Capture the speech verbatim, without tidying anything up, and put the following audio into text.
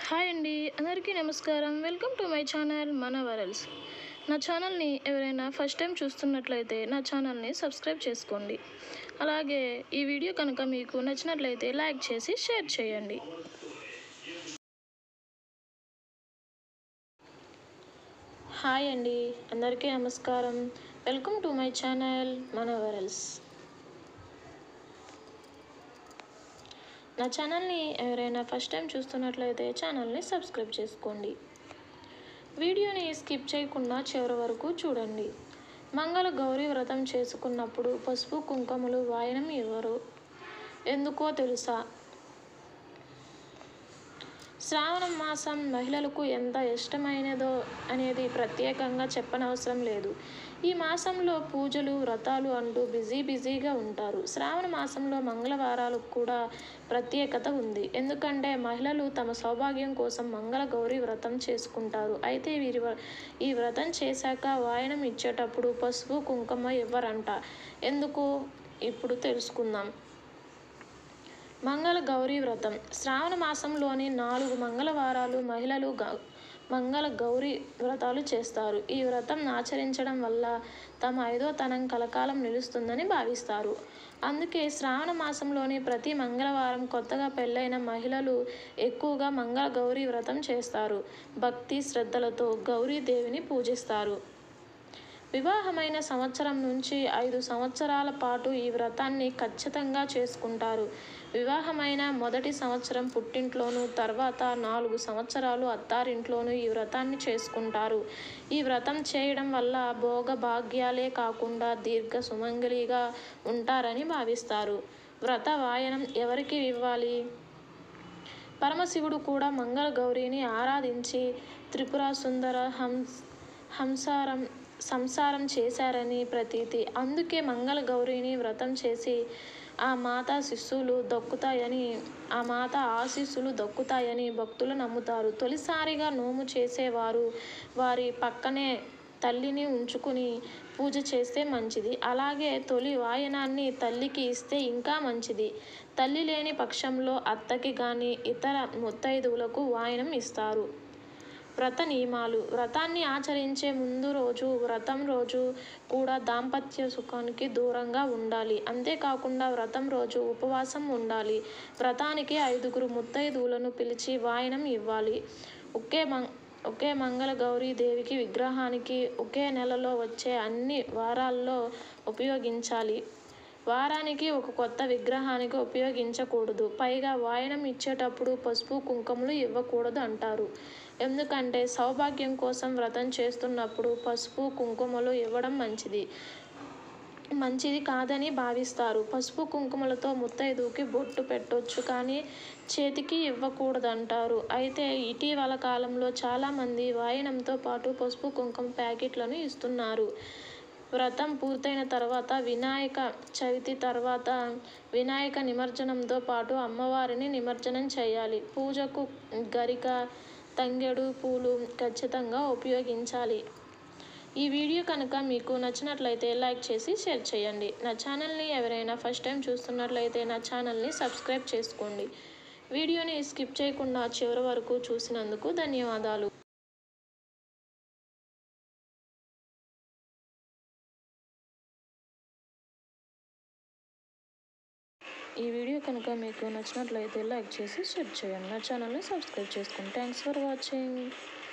Hi అండి, అందరికీ నమస్కారం. వెల్కమ్ టు మై ఛానల్ మన వరల్స్. నా ఛానల్ని ఎవరైనా ఫస్ట్ టైం చూస్తున్నట్లయితే నా ఛానల్ని సబ్స్క్రైబ్ చేసుకోండి. అలాగే ఈ వీడియో కనుక మీకు నచ్చినట్లయితే లైక్ చేసి షేర్ చేయండి. హాయ్ అండి, అందరికీ నమస్కారం. వెల్కమ్ టు మై ఛానల్ మన వరల్స్. నా ఛానల్ని ఎవరైనా ఫస్ట్ టైం చూస్తున్నట్లయితే ఛానల్ని సబ్స్క్రైబ్ చేసుకోండి. వీడియోని స్కిప్ చేయకుండా చివరి వరకు చూడండి. మంగళ గౌరీ వ్రతం చేసుకున్నప్పుడు పసుపు కుంకుమలు వాయనం ఇవ్వరు. ఎందుకో తెలుసా? శ్రావణ మాసం మహిళలకు ఎంత ఇష్టమైనదో అనేది ప్రత్యేకంగా చెప్పనవసరం లేదు. ఈ మాసంలో పూజలు వ్రతాలు అంటూ బిజీ బిజీగా ఉంటారు. శ్రావణ మాసంలో మంగళవారాలకు కూడా ప్రత్యేకత ఉంది. ఎందుకంటే మహిళలు తమ సౌభాగ్యం కోసం మంగళ గౌరీ వ్రతం చేసుకుంటారు. అయితే వీరి ఈ వ్రతం చేశాక వాయనం ఇచ్చేటప్పుడు పసుపు కుంకుమ ఇవ్వరంట. ఎందుకు ఇప్పుడు తెలుసుకుందాం. మంగళ గౌరీ వ్రతం శ్రావణ మాసంలోని నాలుగు మంగళవారాలు మహిళలు మంగళ గౌరీ వ్రతాలు చేస్తారు. ఈ వ్రతం ఆచరించడం వల్ల తమ ఐదోతనం కలకాలం నిలుస్తుందని భావిస్తారు. అందుకే శ్రావణ మాసంలోని ప్రతి మంగళవారం కొత్తగా పెళ్ళైన మహిళలు ఎక్కువగా మంగళ గౌరీ వ్రతం చేస్తారు. భక్తి శ్రద్ధలతో గౌరీదేవిని పూజిస్తారు. వివాహమైన సంవత్సరం నుంచి ఐదు సంవత్సరాల పాటు ఈ వ్రతాన్ని ఖచ్చితంగా చేసుకుంటారు. వివాహమైన మొదటి సంవత్సరం పుట్టింట్లోనూ, తర్వాత నాలుగు సంవత్సరాలు అత్తారింట్లోనూ ఈ వ్రతాన్ని చేసుకుంటారు. ఈ వ్రతం చేయడం వల్ల భోగ భాగ్యాలే కాకుండా దీర్ఘ సుమంగళిగా ఉంటారని భావిస్తారు. వ్రత వాయనం ఎవరికి ఇవ్వాలి? పరమశివుడు కూడా మంగళ గౌరీని ఆరాధించి త్రిపుర సుందర హంస హంసారం సంసారం చేశారని ప్రతీతి. అందుకే మంగళ గౌరీని వ్రతం చేసి ఆ మాత శిశువులు దక్కుతాయని ఆ మాత ఆశీస్సులు దక్కుతాయని భక్తులు నమ్ముతారు. తొలిసారిగా నోము చేసేవారు వారి పక్కనే తల్లిని ఉంచుకుని పూజ చేస్తే మంచిది. అలాగే తొలి వాయనాన్ని తల్లికి ఇస్తే ఇంకా మంచిది. తల్లి లేని పక్షంలో అత్తకి కానీ ఇతర ముత్తైదువులకు వాయనం ఇస్తారు. వ్రత నియమాలు వ్రతాన్ని ఆచరించే ముందు రోజు వ్రతం రోజు కూడా దాంపత్య సుఖానికి దూరంగా ఉండాలి. అంతేకాకుండా వ్రతం రోజు ఉపవాసం ఉండాలి. వ్రతానికి ఐదుగురు ముత్తైదువులను పిలిచి వాయనం ఇవ్వాలి. ఒకే మంగ ఒకే మంగళ గౌరీ దేవికి విగ్రహానికి ఒకే నెలలో వచ్చే అన్ని వారాల్లో ఉపయోగించాలి. వారానికి ఒక కొత్త విగ్రహానికి ఉపయోగించకూడదు. పైగా వాయనం ఇచ్చేటప్పుడు పసుపు కుంకుమలు ఇవ్వకూడదు అంటారు. ఎందుకంటే సౌభాగ్యం కోసం వ్రతం చేస్తున్నప్పుడు పసుపు కుంకుమలు ఇవ్వడం మంచిది మంచిది కాదని భావిస్తారు. పసుపు కుంకుమలతో ముత్తైదువుకి బొట్టు పెట్టొచ్చు, కానీ చేతికి ఇవ్వకూడదంటారు. అయితే ఇటీవల కాలంలో చాలామంది వాయనంతో పాటు పసుపు కుంకుమ ప్యాకెట్లను ఇస్తున్నారు. వ్రతం పూర్తయిన తర్వాత వినాయక చవితి తర్వాత వినాయక నిమజ్జనంతో పాటు అమ్మవారిని నిమజ్జనం చేయాలి. పూజకు గరిక, తంగెడు పూలు ఖచ్చితంగా ఉపయోగించాలి. ఈ వీడియో కనుక మీకు నచ్చినట్లయితే లైక్ చేసి షేర్ చేయండి. నా ఛానల్ని ఎవరైనా ఫస్ట్ టైం చూస్తున్నట్లయితే నా ఛానల్ని సబ్స్క్రైబ్ చేసుకోండి. వీడియోని స్కిప్ చేయకుండా చివరి వరకు చూసినందుకు ధన్యవాదాలు. ఈ వీడియో కనుక మీకు నచ్చినట్లయితే లైక్ చేసి షేర్ చేయండి. నా ఛానల్ని సబ్స్క్రైబ్ చేసుకోండి. Thanks for watching.